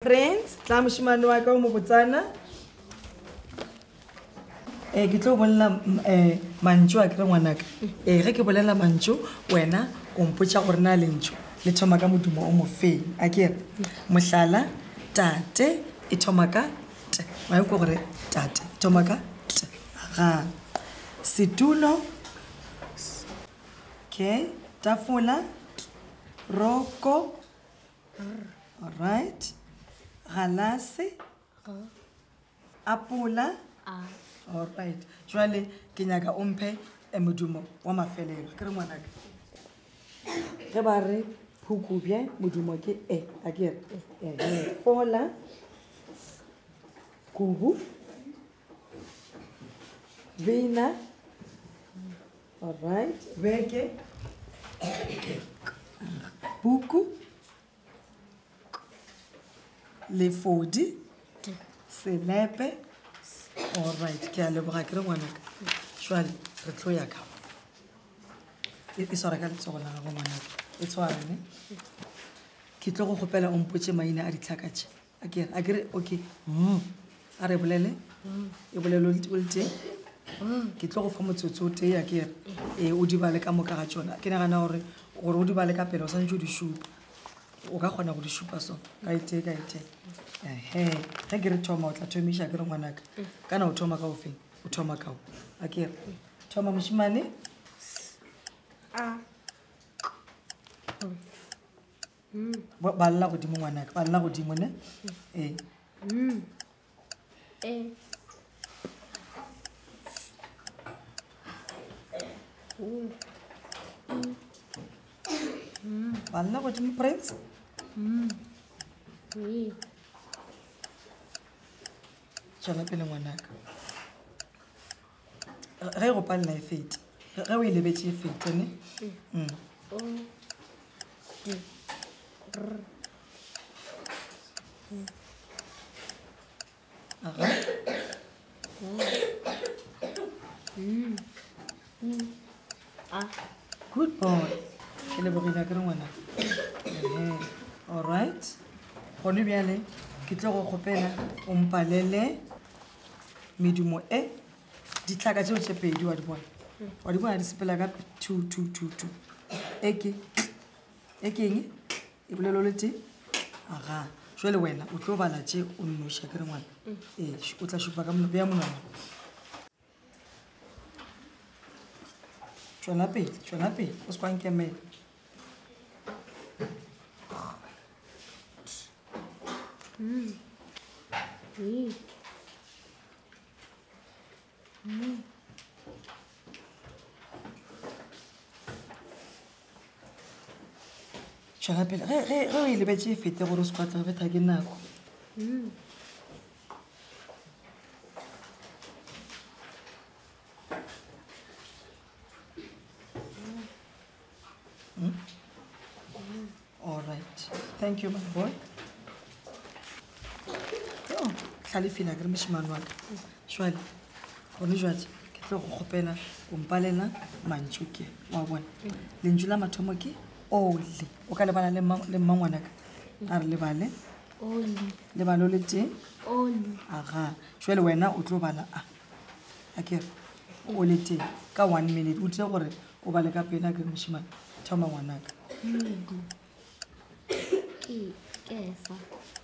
Friends, tla moshimane wa ka o mo botsana. Ke tlo bolela mantšu a kere ngwanaka. Ge ke bolela mantšu, wena o mpotša gore na le ntšo le thoma ka modumo o mo feng. A kere mohlala tate e thoma ka t. Wa go gore tate e thoma ka t. Ga setulo. Okay, tafula. Roko. All right. Galase. Apula. All right. Jwale ke nyaka o mphe modumo wa mafelelo. Ke re ngwanaka. Ge ba re phukubje modumo ke e. A ke re fola. Kubu. Vina. All right. Beke. Buku. Lefodi. Selepe. All right. Ke a leboga ke re ngwanaka. Jwale re tlo ya ka. E swara ka letsogo la gago ngwanaka. E tshwarane. Ke tlo go gopela o mpotše maina a ditlhakatše. A kere okay. A re bolele. E bolele o le teng. Ke tlo go fa motsotso o tee a kere. O di bale ka moka ga tšona. Ke nagana gore o di bale ka pele o santse o di šupa. O ka kgona go di šupa so. Ka ite. Ge ke re thoma o tla thomiša ke re ngwanaka. Kana o thoma ka o feng? O thoma ka o. A kere. Thoma moshimane. Balla godimo ngwanaka. Balla godimo ne? Balla godimo Prince. Tšwela pele ngwanaka. Ge go palela e fete. Ge o e lebetše e fete ne? Good boy. Ke lebogile ke re ngwana. All right. Gone bjale ke tlo go kgopela o mpalele medumo e ditlhaka tšeo tše pedi wa di bona. Wa di bona di sepela ka 2. Eke eng e bolelo le teng. Aga jwale wena o tlo bala tše o nnoša ke re ngwana. O tla šupa ka beya monwana. Tšwela pele o se kwa nkemela. Tšwela pele ge o e lebetše e fete gore o se kwa tla betha ke nako. All right. Thank you, my boy. Oh, Khalifina, ke re moshimane wa ka. Jwale, gone jwale ke tlo go kgopela o mpalela mantšu ke wa bona. Lentswe la mathomo ke ole. O ka lebala le mmangwanaka. A re lebale. Ole. Lebalo le teng. Ole. Aga. Jwale wena o tlo bala a. A kere o le teng ka 1 minute. O tse gore o bale ka pena ke moshimane. Thoma ngwanaka. Kefa.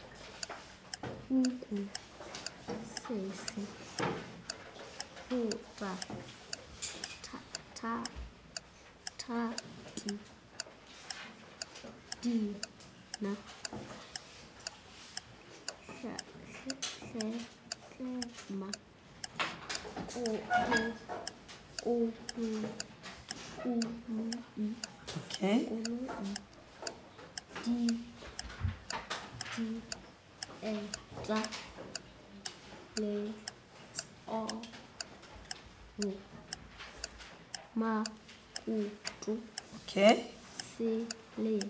Uku. Sesi. Upa. Ta. Di. Na. Ma. Okay. Ta. Le. O. Ma. Tu. Okay. Le.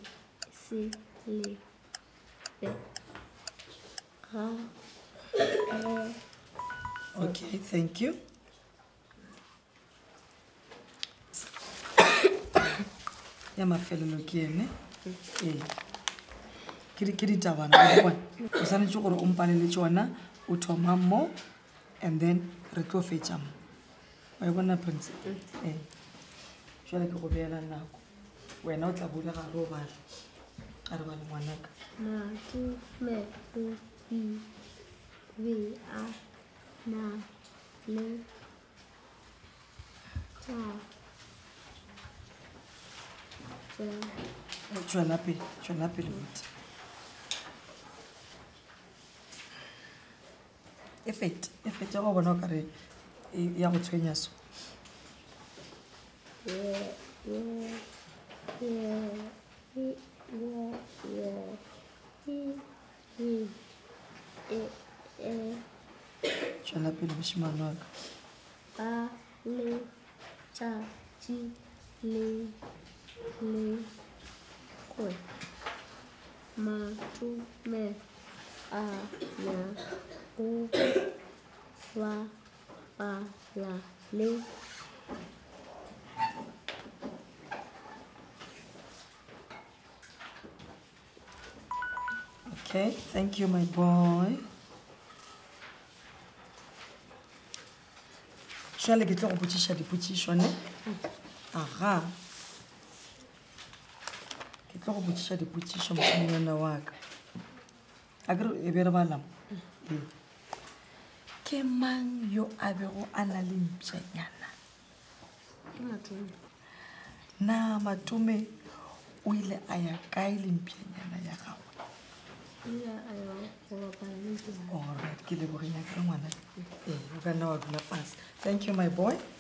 Okay, thank you. Ya mafelelo ke ene. ke ditabana wa bona o tshwanetse gore o mpalele tsona o thoma mo and then re tlo fetša mo wa e bona prince jwale ke go beela nako wena o tla bule gare o bala a re bale ngwanaka matume o be a na le tšwela pele botse e fete go bona o kare ya go tshwenya so tšwela pele mošimane wa ka ka letšatši le lengwe matume a nyago bapala le okay thank you my boy jwale ke tlo go botšiša dipotšišo ne aga ke tlo go botšiša dipotšišo mošimanyana wa ka a kere e be re balamo ke mang yo a bego a na le mpšanyana ke matume na matume o ile a ya kae le mpšanyana ya gago ile a ya go bapala le mpšanyana alright ke lebogeng ya kere ngwana o ka nna wa dula fase thank you my boy